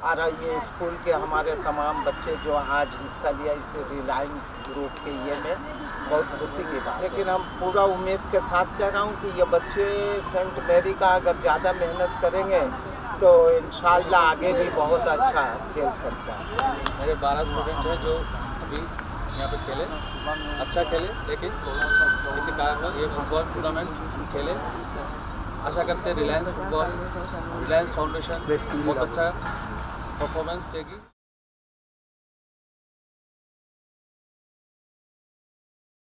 और ये स्कूल के हमारे तमाम बच्चे जो आज हिस्सा लिया इस रिलायंस ग्रुप के ये में बहुत खुशी की बात। लेकिन हम पूरा उम्मीद के साथ कह रहा हूँ कि ये बच्चे सेंट मैरी का अगर ज़्यादा मेहनत करेंगे तो इंशाल्लाह आगे भी बहुत अच्छा खेल सकता है। मेरे 12 स्टूडेंट हैं जो अभी यहाँ पे खेले, अच्छा खेले, लेकिन किसी कारण ये फुटबॉल टूर्नामेंट खेले। आशा करते हैं रिलायंस फाउंडेशन बहुत अच्छा परफॉर्मेंस देगी।